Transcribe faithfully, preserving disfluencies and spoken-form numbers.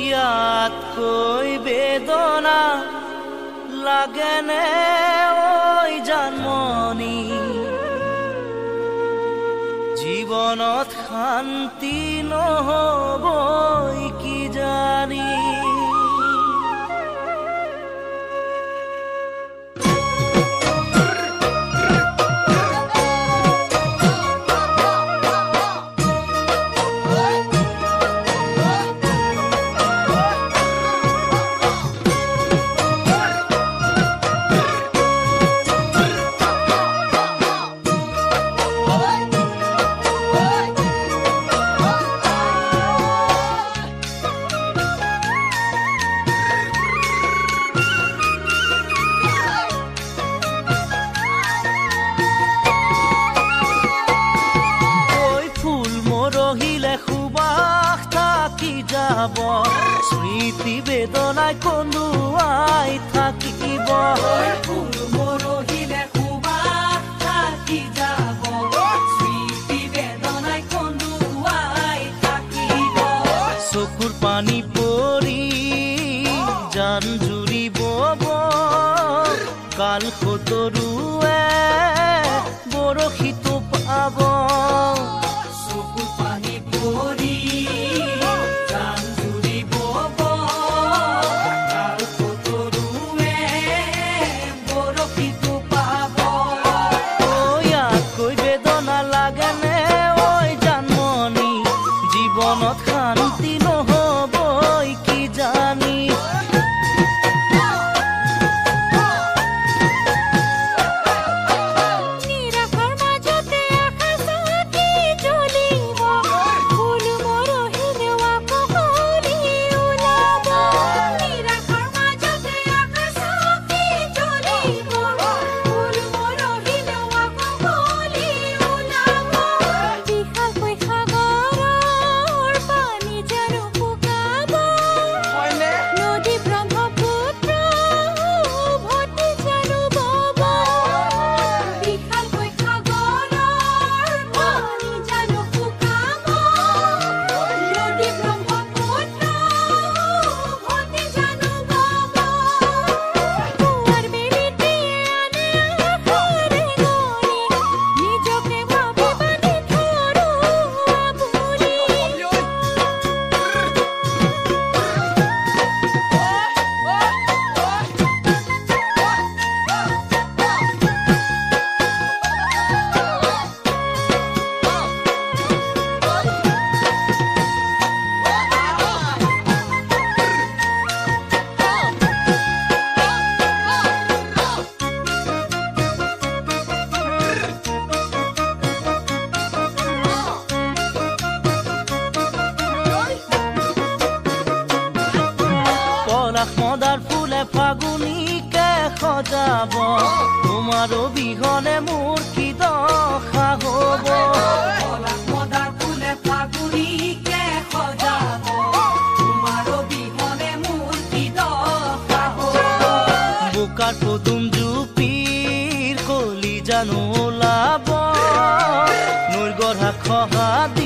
ইয়াতকৈ বেদনা লাগেনে ঐ জানমণি জীৱনত শান্তি নহবই কি জানি স্মৃতি বেদনায় কন্দুৱাই থাকিব ফুল মৰহিলে খুবাক থাকি যাব স্মৃতি বেদনায় কন্দুৱাই থাকিব চকুৰ পানী পৰি জান জুৰিব কাল খতৰুৱে বৰশীটো পাব চকুৰ পানী পৰি মদাৰ ফুলে ফাগুনীকে সজাব তোমাৰ অবিহনে মোৰ কি দশা হ'ব মদাৰ ফুলে ফাগুনীকে সজাব তোমাৰ অবিহনে মোৰ কি দশা হ'ব বোকাৰ পদুম জুপিৰ কলি জানো ওলাব নৈৰ গঢ়া খহা